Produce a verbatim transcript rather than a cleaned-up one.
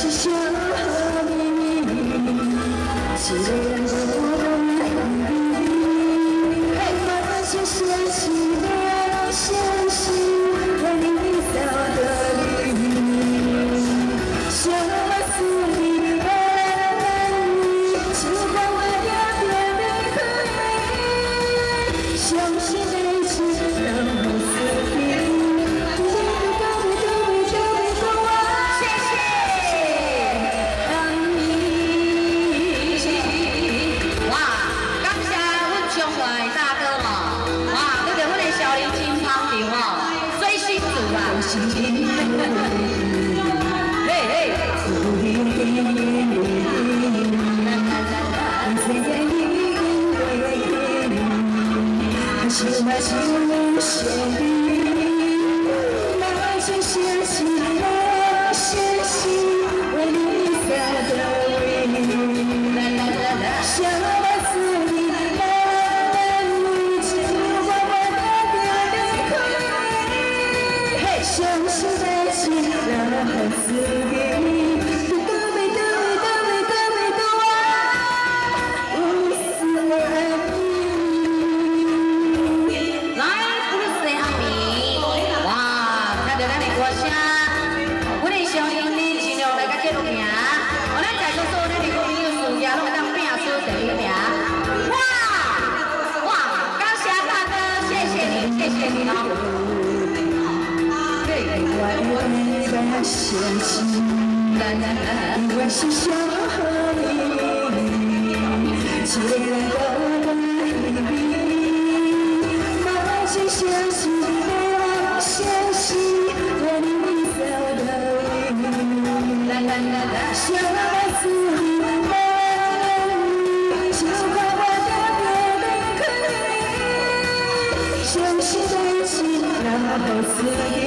是想你，既然我都爱你，那就相信了，相信为你走的路，相思里的你，就让我两边离开，相信爱情让我死心。 嘿嘿，是那情无限的，那就相信了，相信为你走的路，相思里的你，只管我的离开，嘿，相信爱情然后赐给你。 相信，因为是想你，既然都爱你，那就相信了，相信为你走的路，相思里的你，就快快的别离开，相信爱情然后赐给。